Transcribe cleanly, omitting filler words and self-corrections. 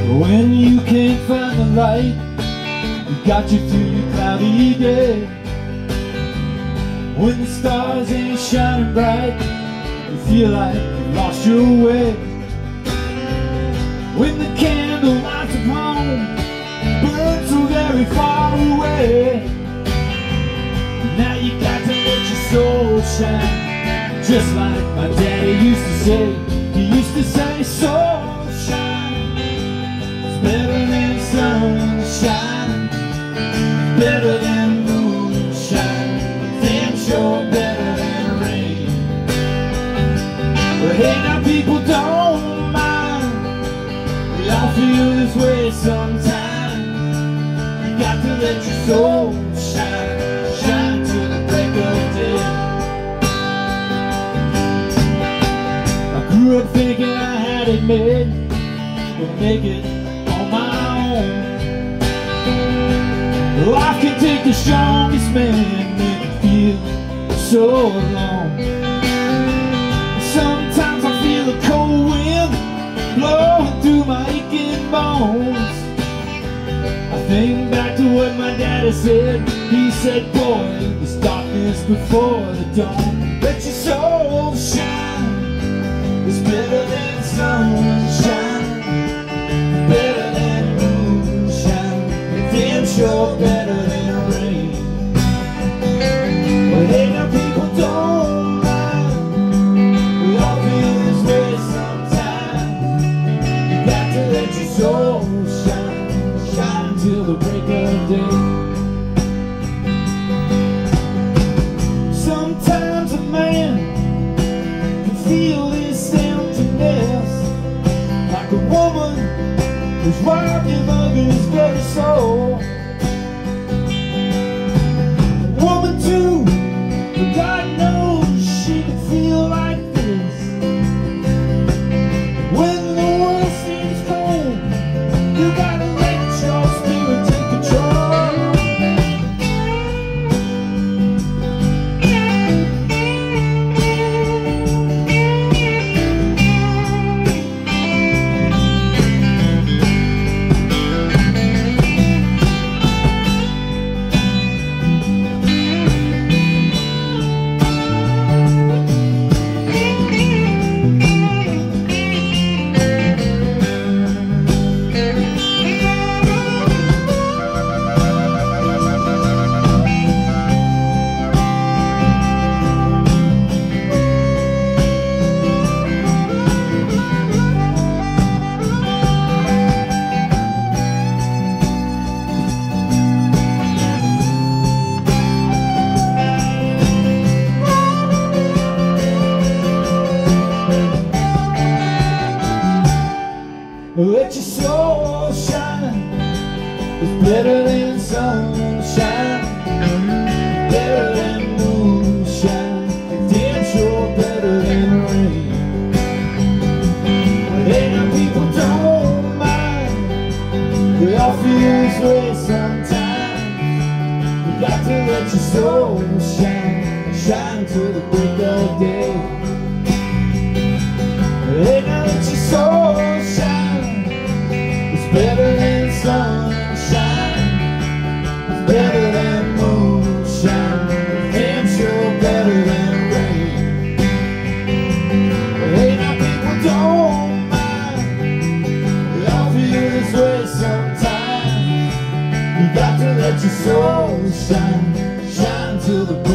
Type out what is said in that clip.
When you can't find the light, you got you through your cloudy day. When the stars ain't shining bright, you feel like you lost your way. When the candle lights of home burn so very far away, now you got to let your soul shine, just like my daddy used to say. He used to say, soul shine, it's better than sunshine, better than moonshine, damn sure better than rain. But hey, now people don't mind, we all feel this way sometimes. You got to let your soul shine, shine till the break of day. I grew up thinking I had it made, gonna make it on my own. Life can take the strongest man, make you feel so alone. Sometimes I feel a cold wind blowing through my aching bones. I think back to what my daddy said. He said, boy, there's darkness before the dawn. Let your soul shine, it's better than sunshine, better than moonshine, damn sure better than rain. But hey, now people don't mind, we all feel this way sometimes. You got to let your soul shine, shine till the break of day. Sometimes a man can feel this emptiness, like a woman who's walking over his very soul. A woman too, but God knows she can feel like this. When the world seems cold, you gotta let your spirit take control. Let your soul shine, it's better than sunshine, better than moonshine, damn sure better than rain. But hey, now people don't mind, we all feel this way sometimes. You got to let your soul shine, shine till the break of day. Hey, now let your soul shine, better than sunshine, it's better than moonshine, damn sure better than rain. But hey, now people don't mind, we all feel this way sometimes. You got to let your soul shine, shine till the